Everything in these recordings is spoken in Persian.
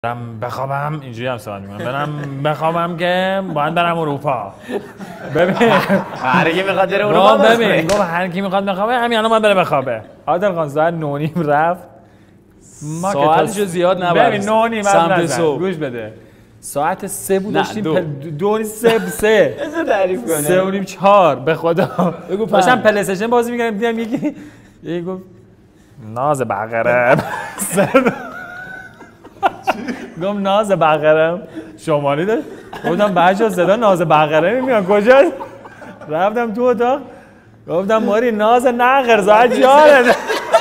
برم بخوابم اینجوری هم صحبت میکنم برم بخوابم که باید برم اروپا. ببین هر کی میخواد بره اروپا ببین گفت هر کی میخواد بخوابه همین الان باید بره بخوابه. عادل خان ساعت 9:30 رفت. ساعتشو زیاد نبر. ببین 9:30 سمت صبح گوش بده. ساعت 3 بود داشتیم 3 چه تعریف کنه 3 و نیم 4 به خدا بگو داشتم پلی استیشن بازی می‌کردم دیدم یکی گفت ناز بقره گفت ناز بقرم شمالی داشت گفتم بچه‌ها صدا ناز بقره میاد کجا رفتم تو اتاق گفتم ماری ناز نقر ساعت 4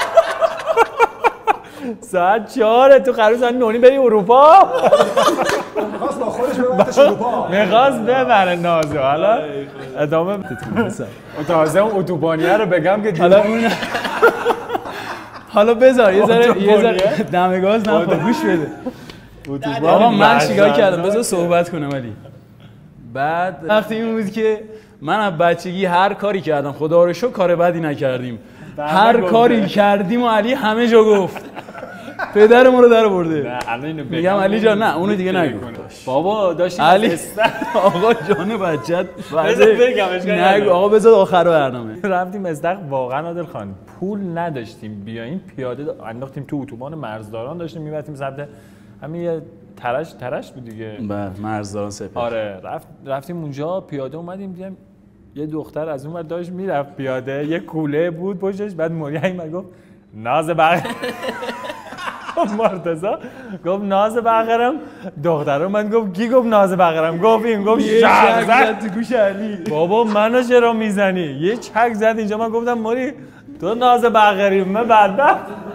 ساعت 4 تو قرار ساعت 9 بری اروپا میخواست با خودش ببرتش اروپا میخواست ببره نازو حالا ادامه تازه اون اتوبانیه رو بگم که حالا اون حالا بذار یه ذره دم گاز نخور گوش بده. آقا من چیکار کردم بذار صحبت کنم علی. بعد وقتی این بود که من از بچگی هر کاری کردم خدا رو شکر کار بدی نکردیم هر کاری کردیم و علی همه جا گفت پدرمون رو در برده. نه الان اینو میگم علی جان نه اونو دیگه نگو بابا داشتیم علی آقا جان بچت بگم نگو آقا بذار آخر برنامه. رفتیم استخ واقعا عادل خان پول نداشتیم بیایم پیاده انداختیم تو اتوبان مرزداران داشتیم میرفتیم سمت همین یه ترش بود دیگه. بله مرزداران سپهر. آره رفتیم اونجا پیاده اومدیم دیدم یه دختر از اون ور داشت میرفت پیاده یه کوله بود پشتش بعد موریایی گفت ناز بقر مرتضی گفت ناز بقرم دختر من گفت کی گفت ناز بقرم گفت این گفت شق زد تو گوش علی. بابا منو چرا میزنی یه چک زد اینجا من گفتم موری تو ناز بقری من بعد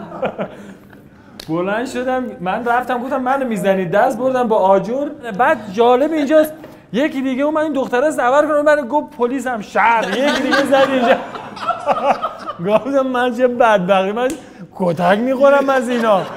بلند شدم من رفتم گفتم منو میزنی دست بردم با آجر. بعد جالب اینجاست یکی دیگه اومد این دختره سوار کنه من گفت پلیس هم شهر یکی دیگه زد اینجا گفتم من چه بدبختی من کتک میخورم از اینا